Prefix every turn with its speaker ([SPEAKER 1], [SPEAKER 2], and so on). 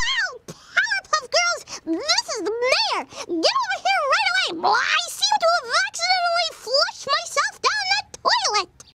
[SPEAKER 1] Powerpuff Girls, this is the mayor. Get over here right away, boy.